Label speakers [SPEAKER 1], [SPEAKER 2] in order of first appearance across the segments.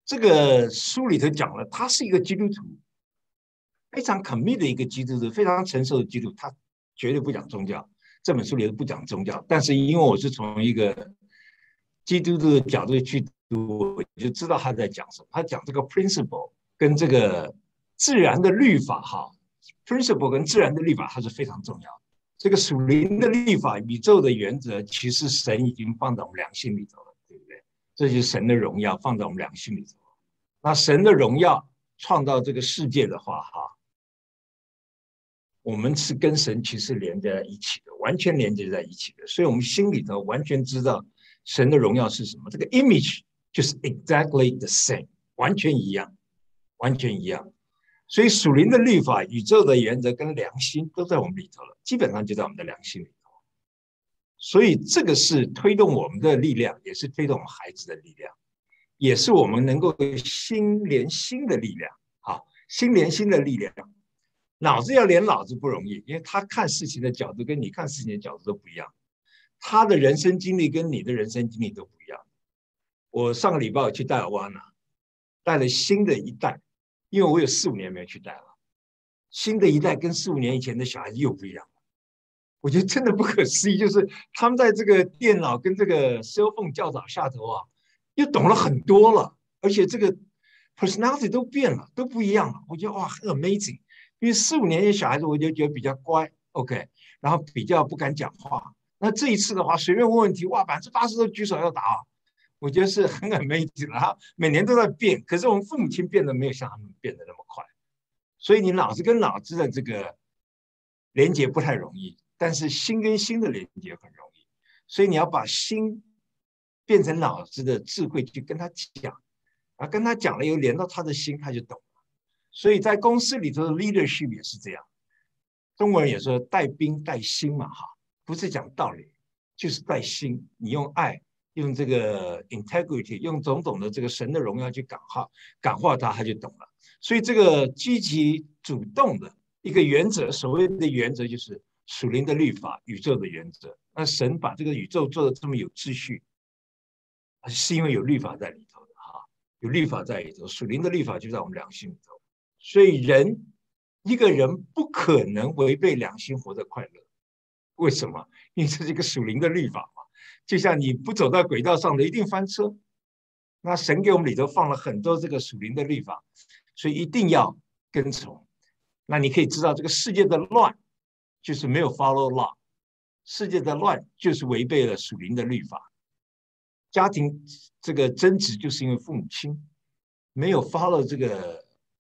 [SPEAKER 1] 这个书里头讲了，他是一个基督徒，非常 commit 的一个基督徒，非常成熟的基督徒，他绝对不讲宗教。这本书里头不讲宗教，但是因为我是从一个基督徒的角度去读，我就知道他在讲什么。他讲这个 principle 跟这个自然的律法，哈 ，principle 跟自然的律法，它是非常重要的。这个属灵的律法、宇宙的原则，其实神已经放在我们良心里头了，对不对？这就是神的荣耀放在我们良心里头。那神的荣耀创造这个世界的话，哈，我们是跟神其实连在一起的，完全连接在一起的，所以我们心里头完全知道神的荣耀是什么。这个 image 就是 exactly the same， 完全一样，完全一样。所以属灵的律法、宇宙的原则跟良心都在我们里头了，基本上就在我们的良心里头。所以这个是推动我们的力量，也是推动我们孩子的力量，也是我们能够心连心的力量。好，心连心的力量。脑子要连脑子不容易，因为他看事情的角度跟你看事情的角度都不一样，他的人生经历跟你的人生经历都不一样。我上个礼拜去戴尔湾了，带了新的一代，因为我有4、5年没有去带了，新的一代跟4、5年以前的小孩子又不一样了。我觉得真的不可思议，就是他们在这个电脑跟这个 cell phone 教导下头啊，又懂了很多了，而且这个 personality 都变了，都不一样了。我觉得哇，很 amazing。因为4、5年级小孩子，我就觉得比较乖 ，OK， 然后比较不敢讲话。那这一次的话，随便问问题，哇，80%都举手要答啊，我觉得是很 amazing 了。每年都在变，可是我们父母亲变得没有像他们变得那么快，所以你脑子跟脑子的这个连接不太容易，但是心跟心的连接很容易。所以你要把心变成脑子的智慧去跟他讲，然后跟他讲了以后，连到他的心，他就懂。所以在公司里头的 leadership 也是这样，中国人也说带兵带心嘛，哈，不是讲道理，就是带心。你用爱，用这个 integrity， 用种种的这个神的荣耀去感化他，他就懂了。所以这个积极主动的一个原则，所谓的原则就是属灵的律法、宇宙的原则。那神把这个宇宙做得这么有秩序，是因为有律法在里头的哈，有律法在里头，属灵的律法就在我们良心里头。所以一个人不可能违背良心活得快乐，为什么？因为这是一个属灵的律法嘛。就像你不走在轨道上的，一定翻车。那神给我们里头放了很多这个属灵的律法，所以一定要跟从。那你可以知道，这个世界的乱就是没有 follow law， 世界的乱就是违背了属灵的律法。家庭这个争执就是因为父母亲没有 follow这个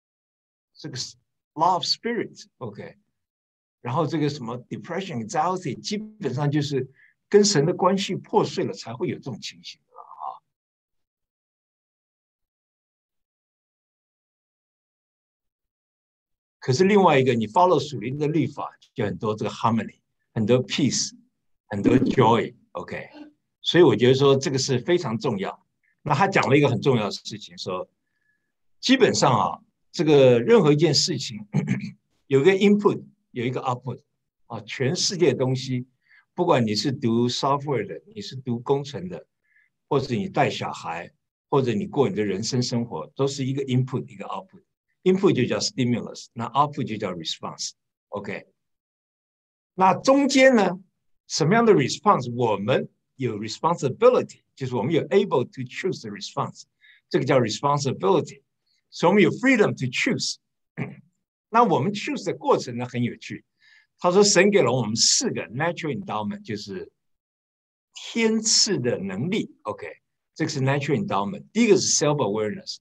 [SPEAKER 1] law of spirit，OK，然后这个什么 depression anxiety 基本上就是跟神的关系破碎了，才会有这种情形的啊。可是另外一个，你 follow 属灵的律法，就很多这个 harmony， 很多 peace， 很多 joy，OK，所以我觉得说这个是非常重要。那他讲了一个很重要的事情，说基本上啊，这个任何一件事情有一个 input， 有一个 output 啊，全世界的东西，不管你是读 software 的，你是读工程的，或者你带小孩，或者你过你的人生生活，都是一个 input 一个 output。input 就叫 stimulus， 那 output 就叫 response。OK， 那中间呢，什么样的 response 我们有 responsibility， 就是我们有 able to choose the response， 这个叫 responsibility， 所以我们有 freedom to choose。那我们 choose 的过程呢很有趣，他说神给了我们4个 natural endowment， 就是天赐的能力。OK， 这个是 natural endowment。第一个是 self awareness，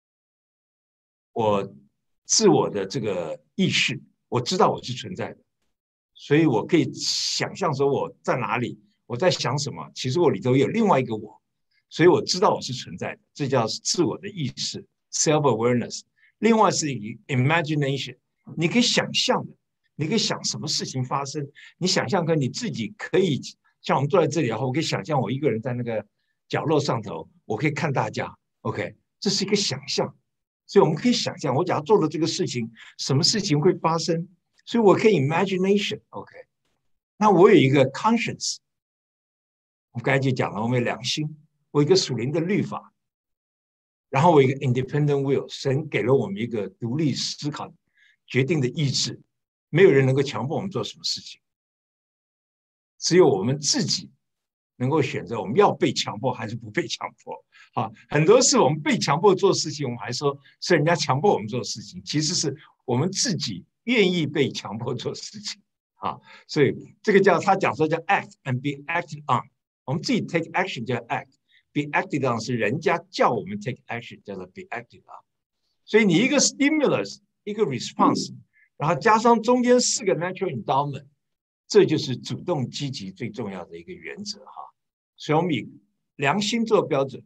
[SPEAKER 1] 我自我的这个意识，我知道我是存在的，所以我可以想象说我在哪里，我在想什么，其实我里头有另外一个我，所以我知道我是存在的，这叫自我的意识 self awareness。另外是 imagination， 你可以想象的，你可以想什么事情发生，你想象跟你自己可以像我们坐在这里，然后我可以想象我一个人在那个角落上头，我可以看大家 ，OK， 这是一个想象。所以我们可以想象，我假如做了这个事情，什么事情会发生？所以我可以 imagination，OK。那我有一个 conscience， 我刚才就讲了，我们有良心，我有一个属灵的律法， 然后我一个 independent will， 神给了我们一个独立思考、决定的意志，没有人能够强迫我们做什么事情，只有我们自己能够选择我们要被强迫还是不被强迫。好，很多事我们被强迫做事情，我们还说是人家强迫我们做事情，其实是我们自己愿意被强迫做事情。啊，所以这个他讲说叫 act and be acted on， 我们自己 take action 叫 act。Be acted on 是人家叫我们 take action， 叫做 be acted on。所以你一个 stimulus， 一个 response， 然后加上中间4个 natural endowment， 这就是主动积极最重要的一个原则哈。所以我们以良心做标准，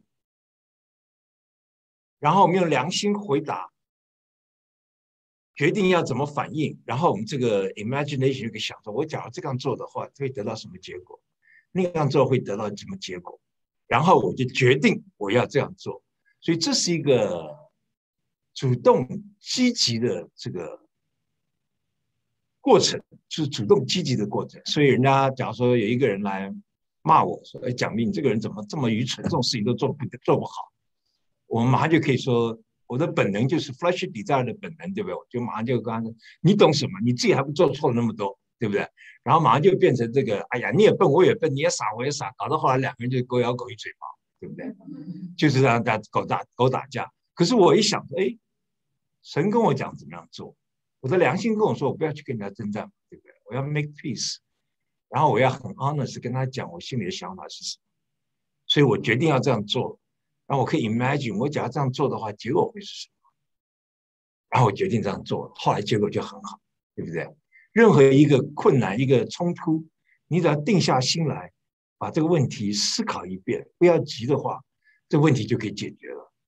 [SPEAKER 1] 然后我们用良心回答，决定要怎么反应，然后我们这个 imagination 就可以想说，我假如这样做的话，会得到什么结果？那样做会得到什么结果？然后我就决定我要这样做，所以这是一个主动积极的这个过程，是主动积极的过程。所以人家假如说有一个人来骂我说：“哎，蒋明，你这个人怎么这么愚蠢，这种事情都做不好？”我们马上就可以说，我的本能就是 flash desire 的本能，对不对？我就马上就跟他说：“你懂什么？你自己还不做错了那么多，对不对？”然后马上就变成这个，哎呀，你也笨，我也笨，你也傻，我也傻，搞到后来2个人就狗咬狗一嘴巴，对不对？就是让大家狗打架。可是我一想说，哎，神跟我讲怎么样做，我的良心跟我说，我不要去跟人家征战，对不对？我要 make peace， 然后我要很 honest 跟他讲我心里的想法是什么，所以我决定要这样做。然后我可以 imagine， 我只要这样做的话，结果会是什么？然后我决定这样做，后来结果就很好，对不对？任何一个困难、一个冲突，你只要定下心来，把这个问题思考一遍，不要急的话，这个问题就可以解决了。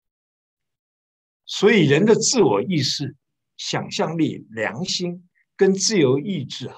[SPEAKER 1] 所以人的自我意识、想象力、良心跟自由意志，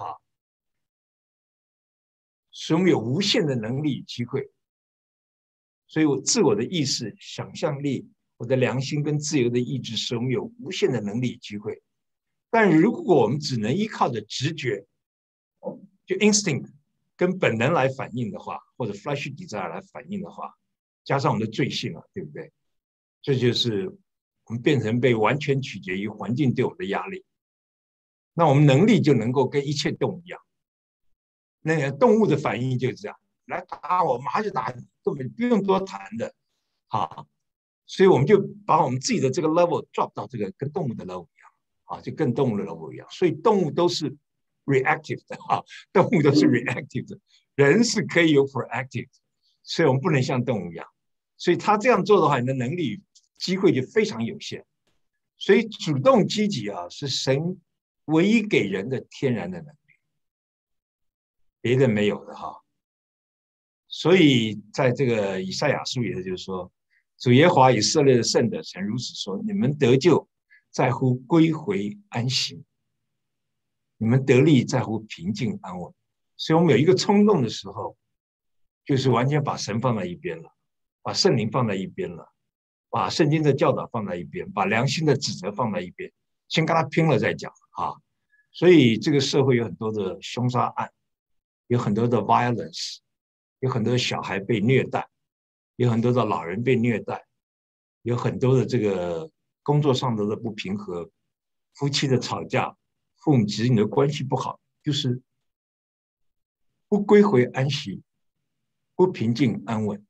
[SPEAKER 1] 使我们有无限的能力与机会。所以我自我的意识、想象力、我的良心跟自由的意志，使我们有无限的能力与机会。但如果我们只能依靠着直觉，就 instinct 跟本能来反应的话，或者 flash desire 来反应的话，加上我们的罪性对不对？这就是我们变成被完全取决于环境对我们的压力。那我们能力就能够跟一切动物一样。那动物的反应就是这样，来打我，马上就打你，根本不用多谈的。所以我们就把我们自己的这个 level drop 到这个跟动物的 level 一样，就跟动物的 level 一样。所以动物都是 reactive 的，动物都是 reactive 的，人是可以有 proactive， 所以我们不能像动物一样。所以他这样做的话，你的能力机会就非常有限。所以主动积极是神唯一给人的天然的能力，别的没有的所以在这个以赛亚书里头就是说，主耶和华以色列的圣者曾如此说：你们得救在乎归回安息，你们得力在乎平静安稳。所以我们有一个冲动的时候，就是完全把神放在一边了，把圣灵放在一边了，把圣经的教导放在一边，把良心的指责放在一边，先跟他拼了再讲所以这个社会有很多的凶杀案，有很多的 violence， 有很多的小孩被虐待，有很多的老人被虐待，有很多的这个工作上的不平和，夫妻的吵架，父母子女的关系不好，就是不归回安息，不平静安稳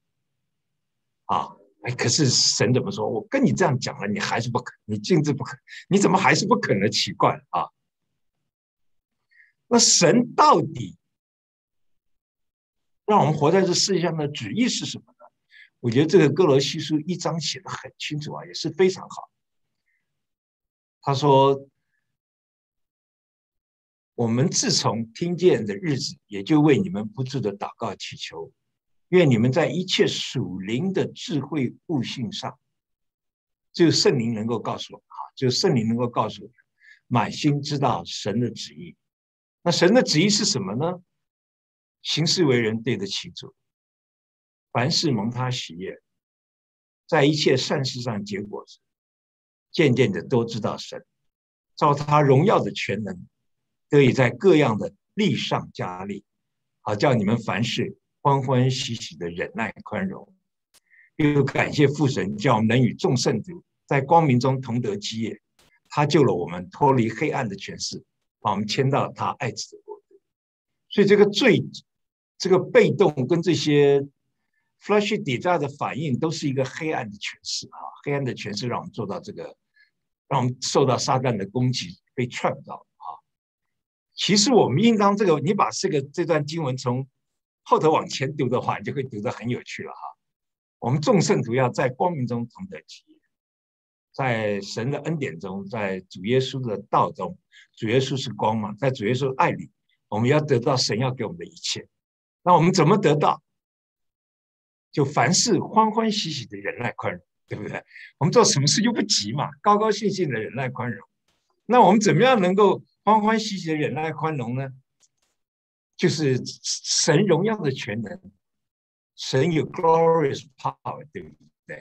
[SPEAKER 1] 可是神怎么说？我跟你这样讲了，你还是不肯，你径自不肯，你怎么还是不肯呢？奇怪那神到底让我们活在这世界上的旨意是什么呢？我觉得这个哥罗西书1章写得很清楚也是非常好。他说，我们自从听见的日子，也就为你们不住的祷告祈求，愿你们在一切属灵的智慧悟性上，只有圣灵能够告诉我们只有圣灵能够告诉我们，满心知道神的旨意。那神的旨意是什么呢？行事为人对得起主，凡事蒙他喜悦，在一切善事上结果子，渐渐的都知道神，照他荣耀的全能，得以在各样的力上加力，好叫你们凡事欢欢喜喜的忍耐宽容。 又感谢父神，叫我们能与众圣徒在光明中同得基业。他救了我们，脱离黑暗的权势，把我们迁到他爱子的国度。所以这个罪，这个被动跟这些 flesh desire 的反应，都是一个黑暗的权势啊！黑暗的权势让我们做到这个，让我们受到撒旦的攻击，被 trap 到啊！其实我们应当这个，你把这段经文从后头往前读的话，你就会读得很有趣了哈。我们众圣徒要在光明中同得基业，在神的恩典中，在主耶稣的道中，主耶稣是光嘛，在主耶稣的爱里，我们要得到神要给我们的一切。那我们怎么得到？就凡事欢欢喜喜的忍耐宽容，对不对？我们做什么事就不急嘛，高高兴兴的忍耐宽容。那我们怎么样能够欢欢喜喜的忍耐宽容呢？就是神荣耀的全能，神有 glorious power， 对不对？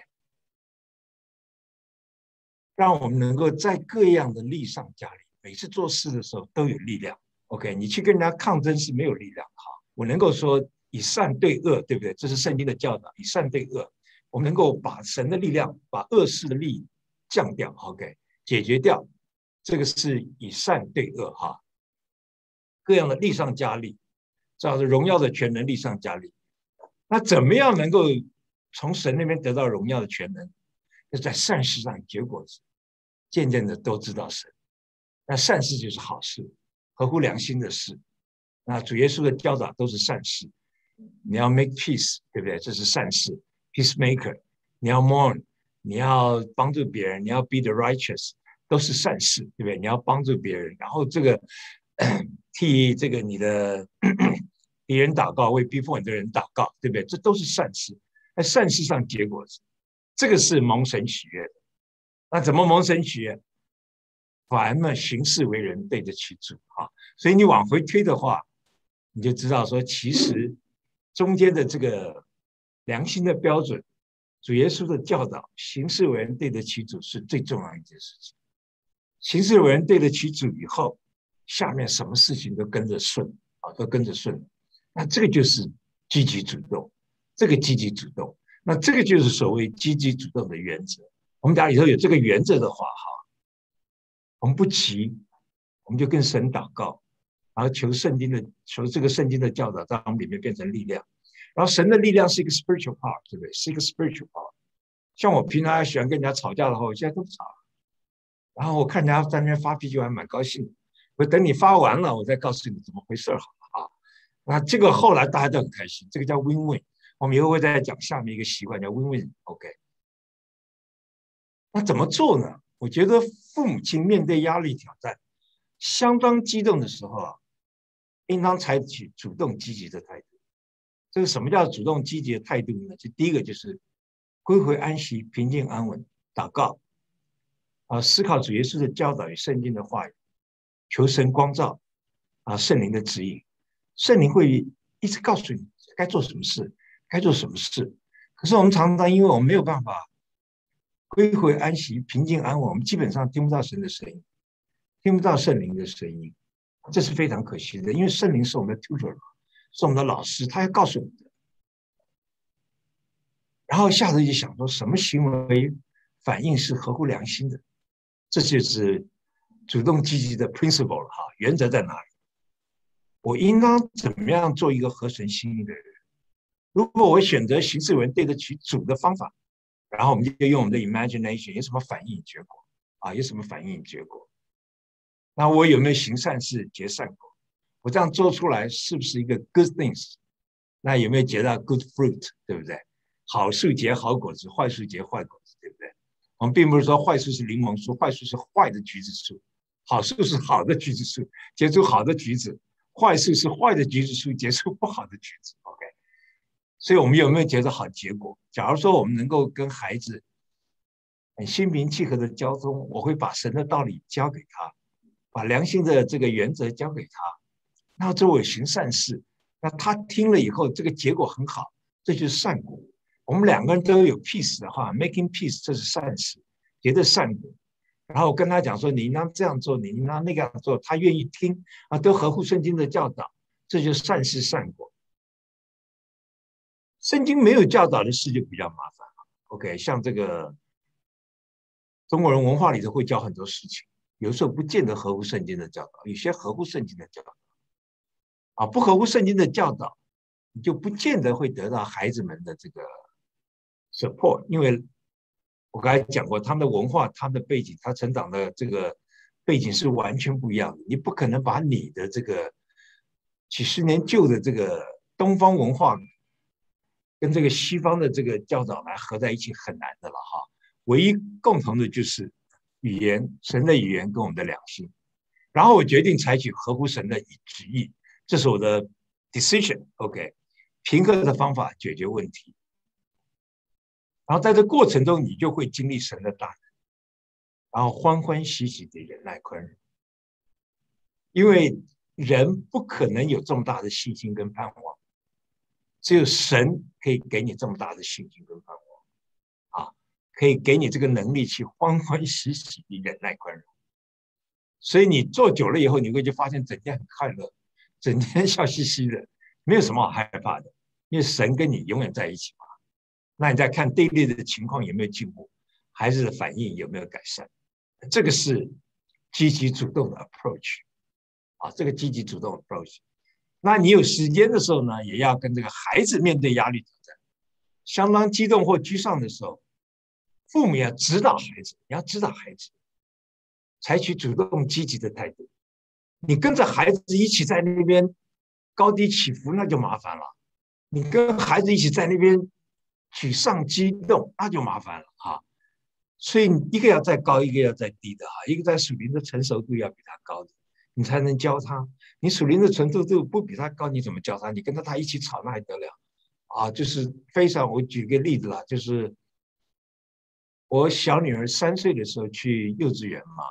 [SPEAKER 1] 让我们能够在各样的力上加力，每次做事的时候都有力量。OK， 你去跟人家抗争是没有力量的哈。我能够说以善对恶，对不对？这是圣经的教导，以善对恶，我们能够把神的力量，把恶事的力降掉 ，OK， 解决掉。这个是以善对恶哈，各样的力上加力，照着荣耀的全能力上加力。那怎么样能够从神那边得到荣耀的全能？就在善事上结果子，渐渐的都知道神。那善事就是好事，合乎良心的事。那主耶稣的教导都是善事。你要 make peace， 对不对？这是善事 ，peacemaker。你要 mourn， 你要帮助别人，你要 be the righteous， 都是善事，对不对？你要帮助别人，然后这个替这个你的敌人祷告，为逼迫你的人祷告，对不对？这都是善事。在善事上结果子，这个是蒙神喜悦的。那怎么蒙神喜悦？凡们行事为人对得起主啊！所以你往回推的话，你就知道说，其实中间的这个良心的标准，主耶稣的教导，行事为人对得起主是最重要的一件事情。行事为人对得起主以后，下面什么事情都跟着顺啊，都跟着顺。那这个就是积极主动，这个积极主动，那这个就是所谓积极主动的原则。我们假如里头有这个原则的话，哈。我们不急，我们就跟神祷告，然后求这个圣经的教导在我们里面变成力量。然后神的力量是一个 spiritual power， 对不对？是一个 spiritual power。像我平常喜欢跟人家吵架的话，我现在都不吵了。然后我看人家在那边发脾气，我还蛮高兴的。我等你发完了，我再告诉你怎么回事好了啊。那这个后来大家都很开心，这个叫 win-win。我们以后会再讲下面一个习惯叫 win-win。OK， 那怎么做呢？我觉得父母亲面对压力挑战相当激动的时候啊，应当采取主动积极的态度。这个什么叫主动积极的态度呢？就第一个就是归回安息、平静安稳，祷告啊，思考主耶稣的教导与圣经的话语，求神光照啊，圣灵的指引，圣灵会一直告诉你该做什么事，该做什么事。可是我们常常因为我们没有办法归回安息、平静安稳，我们基本上听不到神的声音，听不到圣灵的声音，这是非常可惜的。因为圣灵是我们的 tutor， 是我们的老师，他要告诉我们的。然后下次就想说，什么行为反应是合乎良心的？这就是主动积极的 principle 了哈，原则在哪里？我应当怎么样做一个合神心意的人？如果我选择行事为人对得起主的方法，然后我们就用我们的 imagination， 有什么反应结果啊？有什么反应结果？那我有没有行善事结善果？我这样做出来是不是一个 good things？ 那有没有结到 good fruit？ 对不对？好树结好果子，坏树结坏果子，对不对？我们并不是说坏树是柠檬树，坏树是坏的橘子树，好树是好的橘子树，结出好的橘子；坏树是坏的橘子树，结出不好的橘子。OK。所以我们有没有觉得好结果？假如说我们能够跟孩子很心平气和的交通，我会把神的道理教给他，把良心的这个原则教给他，那作为行善事，那他听了以后，这个结果很好，这就是善果。我们两个人都有 peace 的话 ，making peace 这是善事，结的善果。然后我跟他讲说，你应当这样做，你应当那样做，他愿意听啊，都合乎圣经的教导，这就是善事善果。圣经没有教导的事就比较麻烦了。 OK， 像这个中国人文化里头会教很多事情，有时候不见得合乎圣经的教导，有些合乎圣经的教导啊，不合乎圣经的教导，你就不见得会得到孩子们的这个 support，因为我刚才讲过，他们的文化、他们的背景、他成长的这个背景是完全不一样的。你不可能把你的这个几十年旧的这个东方文化跟这个西方的这个教导来合在一起，很难的了哈。唯一共同的就是语言，神的语言跟我们的良心。然后我决定采取合乎神的旨意，这是我的 decision。OK， 平和的方法解决问题。然后在这过程中，你就会经历神的大能，然后欢欢喜喜的忍耐宽容。因为人不可能有这么大的信心跟盼望，只有神可以给你这么大的信心跟盼望啊，可以给你这个能力去欢欢喜喜的忍耐宽容。所以你做久了以后，你会就发现整天很快乐，整天笑嘻嘻的，没有什么好害怕的，因为神跟你永远在一起嘛。那你再看 daily 的情况有没有进步，孩子的反应有没有改善，这个是积极主动的 approach 啊，这个积极主动的 approach。那你有时间的时候呢，也要跟这个孩子面对压力挑战，相当激动或沮丧的时候，父母要指导孩子，你要指导孩子，采取主动积极的态度。你跟着孩子一起在那边高低起伏，那就麻烦了。你跟孩子一起在那边沮丧激动，那就麻烦了啊！所以一个要再高，一个要再低的啊，一个在属灵的成熟度要比他高的，你才能教他。你属灵的成熟度不比他高，你怎么教他？你跟着他一起吵，那还得了啊！就是非常，我举个例子啦，就是我小女儿3岁的时候去幼稚园嘛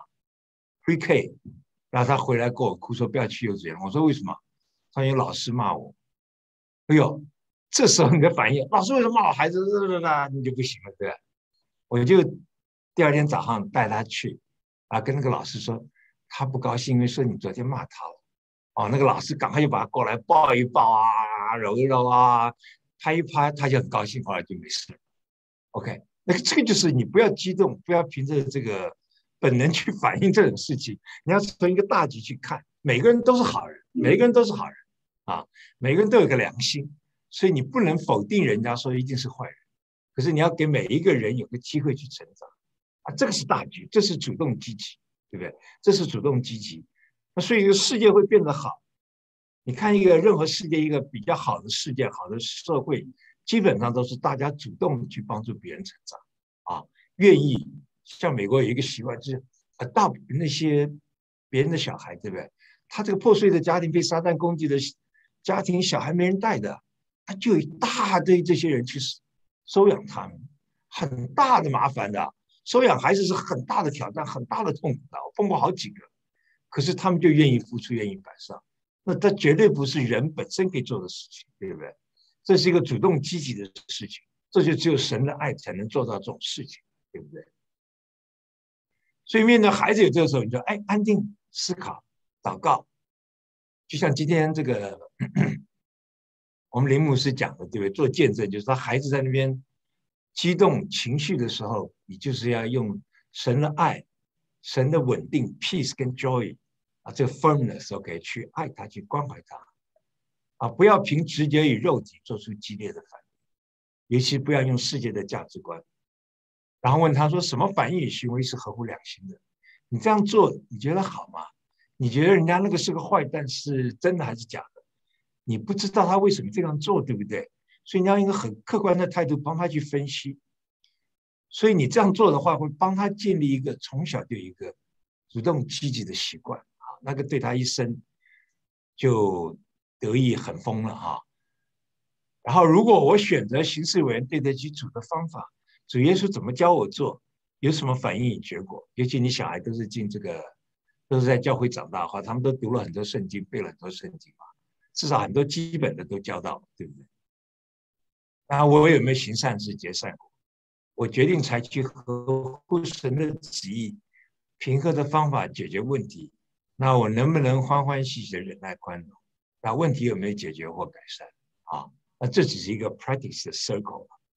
[SPEAKER 1] ，Pre-K， 然后她回来跟我哭说不要去幼稚园。我说为什么？她有老师骂我。哎呦，这时候你的反应，老师为什么骂我孩子？你就不行了，对吧？我就第2天早上带他去，啊，跟那个老师说，他不高兴，因为说你昨天骂他了。哦，那个老师赶快就把他过来抱一抱啊，揉一揉啊，拍一拍，他就很高兴，后来就没事了。OK， 那个这个就是你不要激动，不要凭着这个本能去反映这种事情，你要从一个大局去看，每个人都是好人，每个人都是好人啊，每个人都有个良心，所以你不能否定人家说一定是坏人。可是你要给每一个人有个机会去成长啊，这个是大局，这是主动积极，对不对？这是主动积极。那所以一个世界会变得好。你看一个任何世界一个比较好的世界、好的社会，基本上都是大家主动去帮助别人成长啊，愿意。像美国有一个习惯，就是adopt那些别人的小孩，对不对？他这个破碎的家庭被撒旦攻击的家庭，小孩没人带的，他就有一大堆这些人去收养他们，很大的麻烦的。收养孩子是很大的挑战，很大的痛苦的，我碰过好几个。可是他们就愿意付出，愿意摆上，那这绝对不是人本身可以做的事情，对不对？这是一个主动积极的事情，这就只有神的爱才能做到这种事情，对不对？所以面对孩子有这个时候，你就安静思考、祷告，就像今天这个我们林牧师讲的，对不对？做见证就是他孩子在那边激动情绪的时候，你就是要用神的爱、神的稳定 peace 跟 joy 啊，这个 firmness，OK， 去爱他，去关怀他啊，不要凭直觉与肉体做出激烈的反应，尤其不要用世界的价值观。然后问他说，什么反应与行为是合乎良心的？你这样做，你觉得好吗？你觉得人家那个是个坏蛋，是真的还是假的？你不知道他为什么这样做，对不对？所以你要用一个很客观的态度帮他去分析。所以你这样做的话，会帮他建立一个从小就有一个主动积极的习惯啊，那个对他一生就得益很丰了啊。然后，如果我选择行事为人对得起主的方法，主耶稣怎么教我做，有什么反应与结果？尤其你小孩都是进这个，都是在教会长大的话，他们都读了很多圣经，背了很多圣经嘛，至少很多基本的都教到了，对不对？那我有没有行善事结善果？我决定采取合乎神的旨意、平和的方法解决问题。那我能不能欢欢喜喜的忍耐宽容？那问题有没有解决或改善？啊，那这只是一个 practice 的 circle。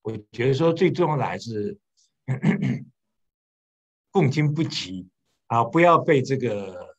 [SPEAKER 1] 我觉得说最重要的还是共情不急啊，不要被这个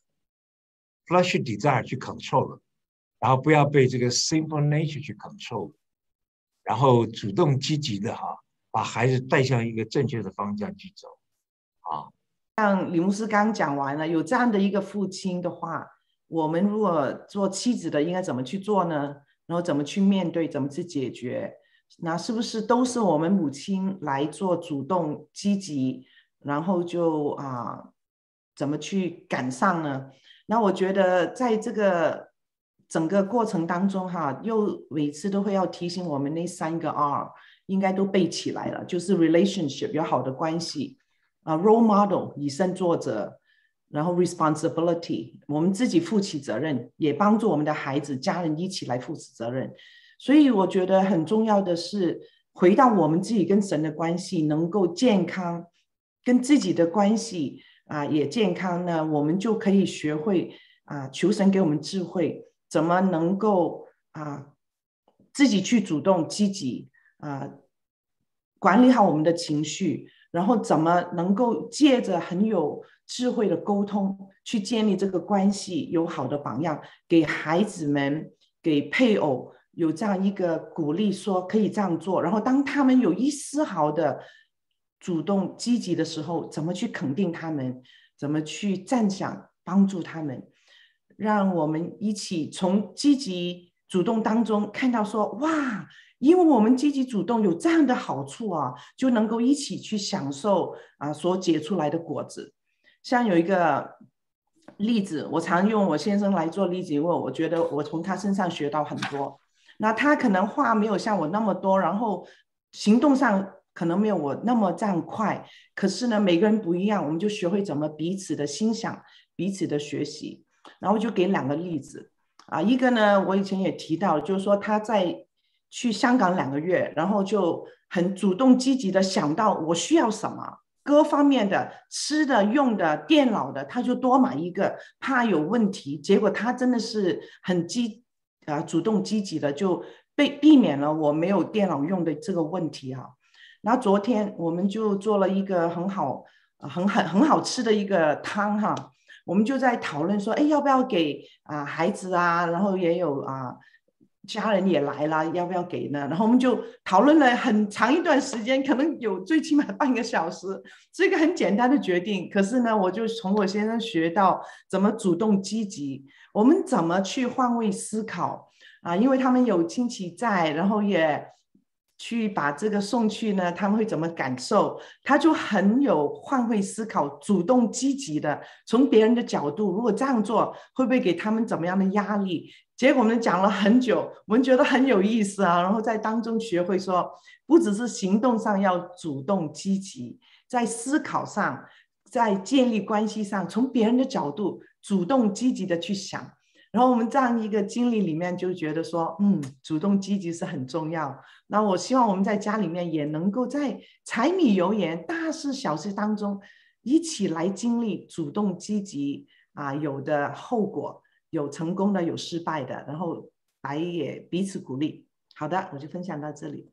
[SPEAKER 1] flash desire 去 control 了，然后不要被这个 simple nature 去 control，然后主动积极的把孩子带向一个正确的方向去走啊。
[SPEAKER 2] 像李牧师刚讲完了，有这样的一个父亲的话，我们如果做妻子的应该怎么去做呢？然后怎么去面对，怎么去解决？那是不是都是我们母亲来做主动积极，然后就怎么去赶上呢？那我觉得在这个整个过程当中又每次都会要提醒我们那3个 R 应该都背起来了，就是 relationship 有好的关系role model 以身作则，然后 responsibility 我们自己负起责任，也帮助我们的孩子、家人一起来负起责任。所以我觉得很重要的是，回到我们自己跟神的关系能够健康，跟自己的关系也健康呢，我们就可以学会求神给我们智慧，怎么能够自己去主动积极管理好我们的情绪，然后怎么能够借着很有智慧的沟通去建立这个关系，有好的榜样，给孩子们、给配偶有这样一个鼓励，说可以这样做。然后当他们有一丝毫的主动积极的时候，怎么去肯定他们，怎么去赞赏、帮助他们，让我们一起从积极主动当中看到说，哇，因为我们积极主动有这样的好处就能够一起去享受所结出来的果子。像有一个例子，我常用我先生来做例子，因为我觉得我从他身上学到很多。那他可能话没有像我那么多，然后行动上可能没有我那么这样快，可是呢，每个人不一样，我们就学会怎么彼此的欣赏，彼此的学习。然后就给2个例子一个呢，我以前也提到，就是说他在去香港2个月，然后就很主动积极的想到我需要什么，各方面的吃的、用的、电脑的，他就多买一个，怕有问题。结果他真的是很主动积极的，就避免了我没有电脑用的这个问题然后昨天我们就做了一个很好吃的一个汤我们就在讨论说，哎，要不要给孩子然后也有家人也来了，要不要给呢？然后我们就讨论了很长一段时间，可能有最起码半个小时，是一个很简单的决定。可是呢，我就从我先生学到怎么主动积极，我们怎么去换位思考因为他们有亲戚在，然后也去把这个送去呢，他们会怎么感受？他就很有换位思考，主动积极的从别人的角度，如果这样做，会不会给他们怎么样的压力？结果我们讲了很久，我们觉得很有意思然后在当中学会说，不只是行动上要主动积极，在思考上，在建立关系上，从别人的角度主动积极的去想。然后我们这样一个经历里面就觉得说，主动积极是很重要。那我希望我们在家里面也能够在柴米油盐、大事小事当中，一起来经历主动积极有的后果，有成功的，有失败的，然后来也彼此鼓励。好的，我就分享到这里。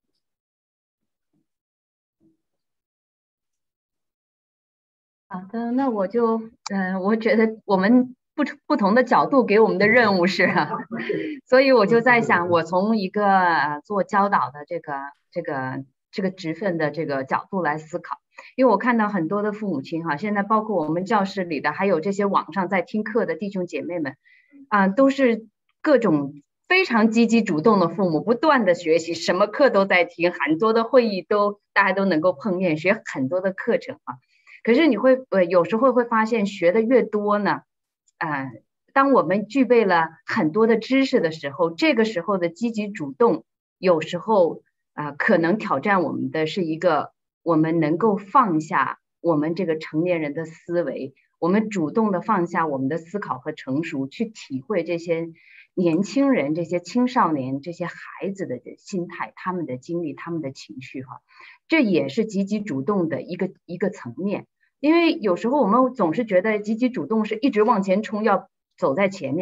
[SPEAKER 3] 好的，那我就我觉得我们不同的角度给我们的任务是所以我就在想，我从一个做教导的这个职分的这个角度来思考，因为我看到很多的父母亲现在包括我们教室里的，还有这些网上在听课的弟兄姐妹们都是各种非常积极主动的父母，不断的学习，什么课都在听，很多的会议大家都能够碰面，学很多的课程可是你有时候会发现，学的越多呢，当我们具备了很多的知识的时候，这个时候的积极主动，有时候可能挑战我们的是一个，我们能够放下我们这个成年人的思维，我们主动的放下我们的思考和成熟，去体会这些年轻人、这些青少年、这些孩子的心态、他们的经历、他们的情绪这也是积极主动的一个层面。因为有时候我们总是觉得积极主动是一直往前冲，要走在前面，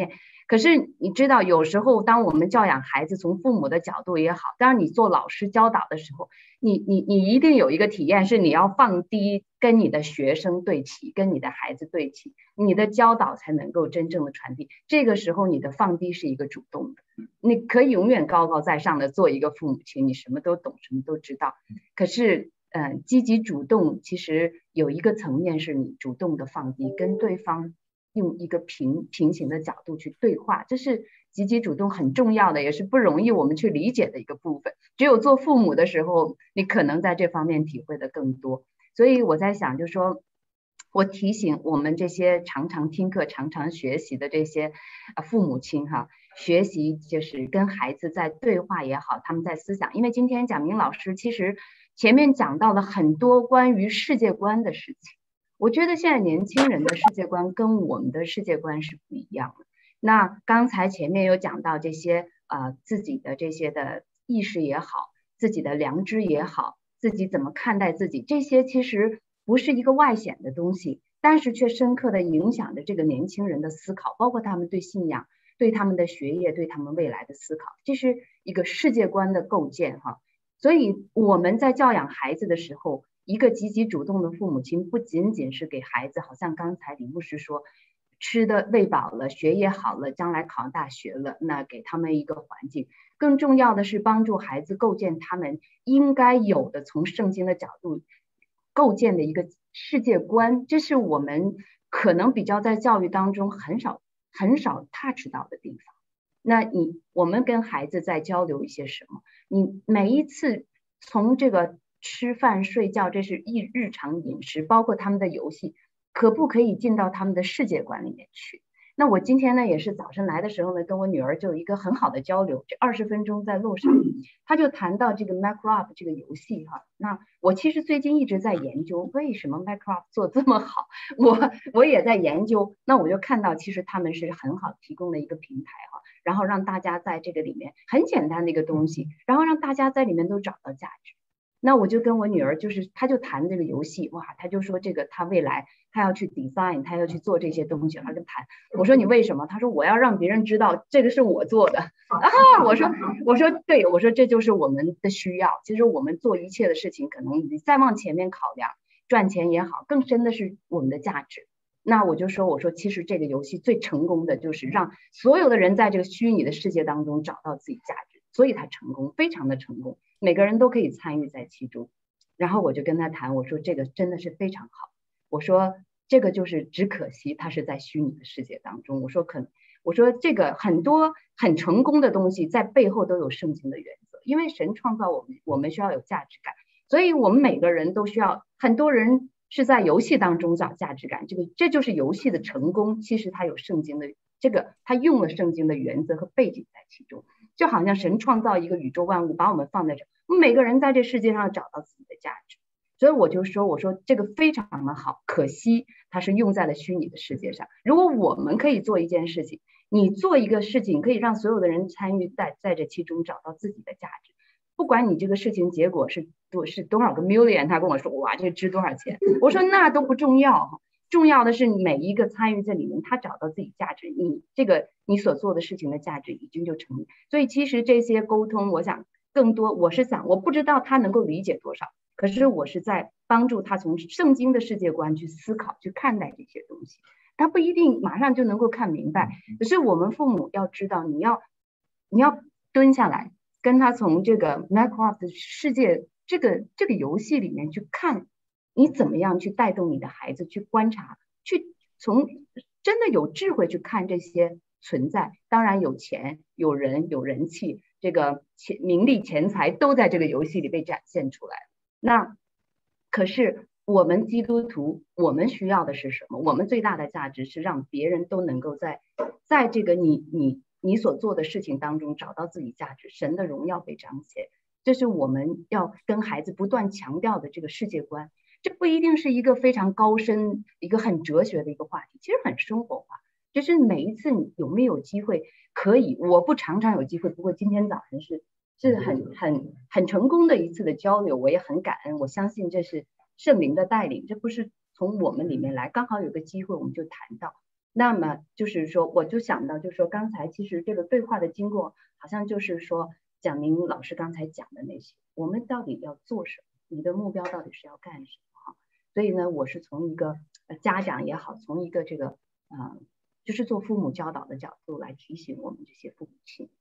[SPEAKER 3] 可是你知道，有时候当我们教养孩子，从父母的角度也好，当然你做老师教导的时候，你一定有一个体验是你要放低跟你的学生对齐，跟你的孩子对齐，你的教导才能够真正的传递。这个时候你的放低是一个主动的，你可以永远高高在上的做一个父母亲，你什么都懂，什么都知道。可是积极主动其实有一个层面是你主动的放低，跟对方用一个平行的角度去对话，这是积极主动很重要的，也是不容易我们去理解的一个部分。只有做父母的时候，你可能在这方面体会的更多。所以我在想，就是说我提醒我们这些常常听课、常常学习的这些父母亲哈，学习就是跟孩子在对话也好，他们在思想。因为今天蒋明老师其实前面讲到了很多关于世界观的事情。我觉得现在年轻人的世界观跟我们的世界观是不一样的。那刚才前面有讲到这些自己的这些的意识也好，自己的良知也好，自己怎么看待自己，这些其实不是一个外显的东西，但是却深刻的影响着这个年轻人的思考，包括他们对信仰、对他们的学业、对他们未来的思考，这是一个世界观的构建哈。所以我们在教养孩子的时候，一个积极主动的父母亲，不仅仅是给孩子，好像刚才李牧师说，吃的喂饱了，学业好了，将来考大学了，那给他们一个环境。更重要的是帮助孩子构建他们应该有的从圣经的角度构建的一个世界观，这是我们可能比较在教育当中很少 touch 到的地方。那我们跟孩子在交流一些什么？你每一次从这个吃饭睡觉，这是日常饮食，包括他们的游戏，可不可以进到他们的世界观里面去？那我今天呢，也是早晨来的时候呢，跟我女儿就有一个很好的交流，这20分钟在路上，她就谈到这个 Minecraft 这个游戏哈。那我其实最近一直在研究为什么 Minecraft 做这么好，我也在研究。那我就看到其实他们是很好提供的一个平台哈，然后让大家在这个里面很简单的一个东西，然后让大家在里面都找到价值。那我就跟我女儿，她就谈这个游戏，哇，她就说这个她未来她要去 design， 她要去做这些东西，她就谈。我说你为什么？她说我要让别人知道这个是我做的啊。我说对，我说这就是我们的需要。其实我们做一切的事情，可能你再往前面考量，赚钱也好，更深的是我们的价值。那我说其实这个游戏最成功的就是让所有的人在这个虚拟的世界当中找到自己价值，所以它成功，非常的成功。每个人都可以参与在其中。然后我就跟他谈，我说这个真的是非常好，我说这个就是只可惜他是在虚拟的世界当中。我说这个很多很成功的东西在背后都有圣经的原则，因为神创造我们需要有价值感，所以我们每个人都需要。很多人是在游戏当中找价值感，这就是游戏的成功，其实它有圣经的他用了圣经的原则和背景在其中。就好像神创造一个宇宙万物，把我们放在这，我们每个人在这世界上找到自己的价值。所以我说这个非常的好，可惜它是用在了虚拟的世界上。如果我们可以做一件事情，你做一个事情可以让所有的人参与在这其中找到自己的价值，不管你这个事情结果是多少个 million， 他跟我说哇这值多少钱，我说那都不重要，重要的是每一个参与这里面他找到自己价值，你所做的事情的价值已经就成立。所以其实这些沟通，我想更多，我不知道他能够理解多少，可是我是在帮助他从圣经的世界观去思考去看待这些东西。他不一定马上就能够看明白，可是我们父母要知道，你要蹲下来跟他从这个 Minecraft 世界这个游戏里面去看，你怎么样去带动你的孩子去观察，去从真的有智慧去看这些存在。当然有钱有人有人气，这个名利钱财都在这个游戏里被展现出来。那可是我们基督徒，我们需要的是什么？我们最大的价值是让别人都能够在这个你所做的事情当中找到自己价值，神的荣耀被彰显。这是我们要跟孩子不断强调的这个世界观。这不一定是一个非常高深、一个很哲学的一个话题，其实很生活化。就是每一次你有没有机会可以，我不常常有机会，不过今天早晨是很成功的一次的交流，我也很感恩。我相信这是圣灵的带领，这不是从我们里面来，刚好有个机会我们就谈到。 那么就是说，我就想到，就是说刚才其实这个对话的经过，好像就是说蒋宁老师刚才讲的那些，我们到底要做什么？你的目标到底是要干什么？哈，所以呢，我是从一个家长也好，从一个这个就是做父母教导的角度来提醒我们这些父母亲。